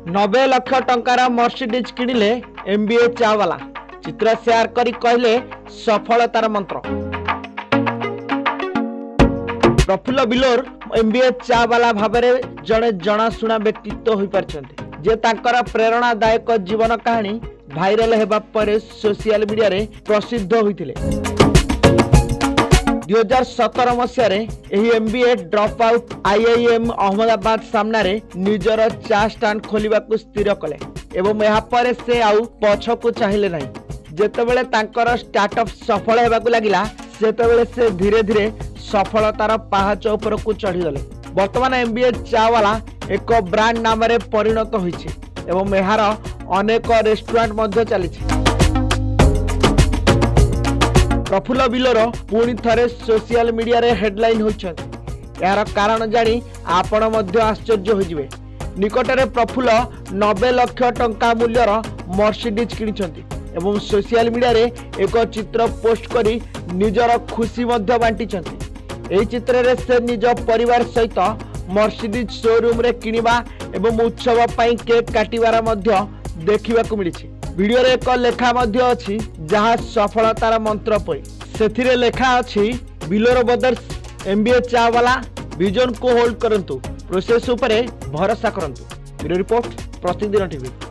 90 लाख टंकार मर्सिडीज किଣିले एमबीए चा वाला चित्र शेयर करी कहले सफलतार मंत्र। प्रफुल्ल बिलोर एमबीए चा वाला भाबरे जड़े जनाशुना व्यक्तित्व हो पारछन्ते जे तांकर प्रेरणादायक जीवन कहानी भाइराल हेबा परे सोशल मीडिया रे प्रसिद्ध होइतिले। 2017 मसीह MBA drop out IIM Ahmedabad सामना रे निजर चा स्टांड खोलिबा को स्थिर कले एवं यहाँ पर से आउ पछकु चाहिले नहीं। जेतेबेले तांकर स्टार्टअप सफल हेबाकु लागिला सेतेबेले से धीरे धीरे सफलतार पहाच उपर को चढ़ी गले। वर्तमान एमबीए चा वाला एक ब्रांड नाम रे परिणत होइछि एवं एहार अनेक रेस्टोरेंट मध्य चली। प्रफुल्ल बिलोर पुणी थरे सोशल मीडिया रे हेडलाइन होइछन्ति। यार कारण जानी आपण मध्य आश्चर्य होइजिवे। निकटरे प्रफुल्ल 90 लाख टंका मूल्यर मर्सिडीज किनिछन्ति एवं सोशल मीडिया रे एक चित्र पोस्ट करी निजर खुशी मध्य बांटिछन्ति। एही चित्र रे से निज परिवार सहित मर्सिडीज शोरूम रे किनिबा एवं उत्सव पई केक काटिबार मध्य देखिबाकू मिलिछि। वीडियो रे एक लेखा मध्य अछि जहां सफलतार मंत्र पई सेथिरे लेखा अछि बिलोर ब्रदर्स एमबीए चा वाला विजन को होल्ड करंतु, प्रोसेस उपरे भरोसा करंतु। Bureau report Pratidin TV.